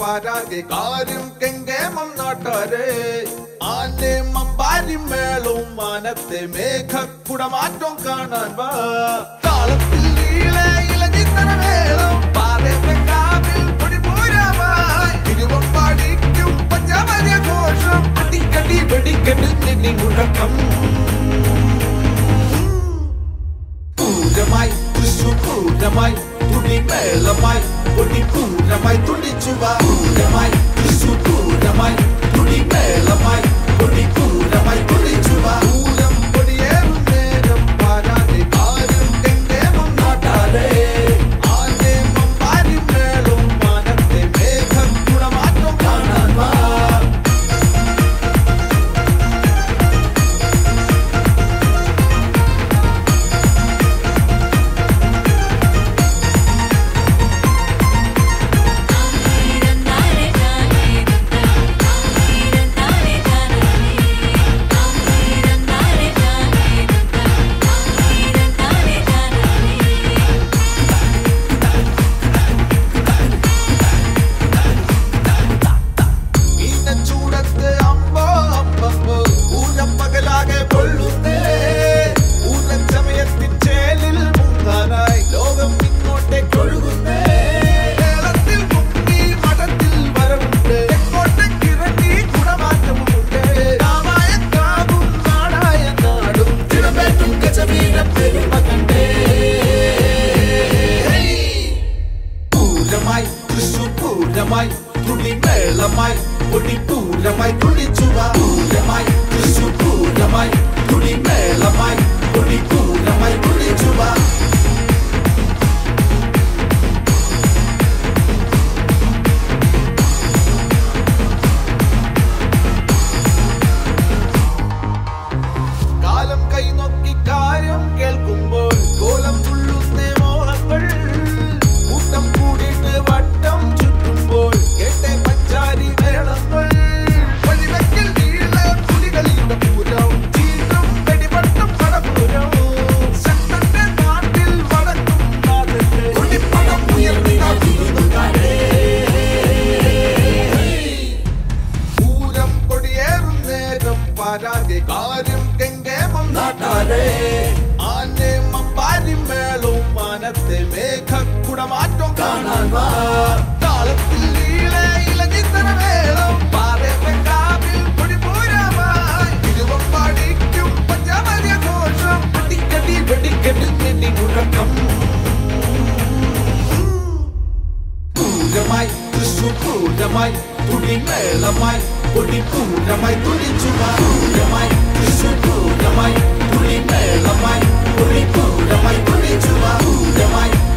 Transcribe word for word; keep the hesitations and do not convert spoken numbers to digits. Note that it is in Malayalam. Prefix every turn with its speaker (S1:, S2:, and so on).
S1: പാരാകെ കാര്യം കെങ്കേമം നാട്ടാരെ ആനെ മമ്പാരി മേളും മാനത്തെ മേഘക്കുടമാറ്റം കാണാൻ വാ താളത്തിൽ ഇളഞ്ഞിത്തന മേളം പാറക്കാവിൽ പൊടിപൂരമായി തിരുവമ്പാടിക്കും പഞ്ചാബിയ ഘോഷം അടിക്കടി വെടിക്കെട്ട് നിന്നി മുഴക്കം പൂരമായി തൃശൂർ പൂരമായി തുടി മേളമായി പൊടിപൂരമായി തുടിച്ചുവ പൂരമായി തൃശൂർ പൂരമായി തുടി മേളമായി പൊടിപൂരമായി തുടിച്ചുവ പൂരം പൊടിയേറും നേരം പാരാതെ കാര്യം കെങ്കേമം നാട്ടാരെ ആനെ മമ്പാരി മേളും മാനത്തെ മേഘക്കുടമാറ്റം കാണാൻ വാ പൂരമായി തുടി മേളമായി പൊടിപൂരമായി തുടിച്ചുവ പൂരമായി തൃശൂർ പൂരമായി തുടി മേളമായി പൊടിപൂരമായി തുടിച്ചുവ കാലം കൈ നോക്കി കാര്യം കേൾക്കുമ്പോൾ കോലം തുള്ളുന്നേ മോഹങ്ങൾ കൂട്ടം കൂടിയിട്ട് വട്ടം ചുറ്റുമ്പോൾ കേട്ടെ പഞ്ചാരി മേളങ്ങൾ വഴിവെക്കിൽ നീള പുലികളിയുടെ പൂരം ചീറ്റും വെടിവട്ടം പടപൂരം ശക്തന്റെ നാട്ടിൽ വടക്കും നാഥന്റെ കുടിപ്പടം ഉയർന്നിടാതിരുന്നുകാരേ പൂരം കൊടിയേറും നേരം പാരാതെ കാര്യം കെങ്കേമം നാട്ടാരെ ആനെ മമ്പാരി മേളും മാനത്തെ മേഘക്കുടമാറ്റം കാണാൻ വാ താളത്തിൽ ഇളഞ്ഞിത്തന മേളം പാറക്കാവിൽ പൊടിപൂരമായി തിരുവമ്പാടിക്കും പഞ്ചാബിയ ഘോഷം അടിക്കടി വെടിക്കെട്ട് നിന്നി മുഴക്കം പൂരമായി തൃശൂർ പൂരമായി തുടി മേളമായി പൊടിപൂരമായി തുടിച്ചുവ പൂരമായി തൃശൂർ പൂരമായി തുടി മേളമായി പൊടിപൂരമായി തുടിച്ചുവ പൂരമായി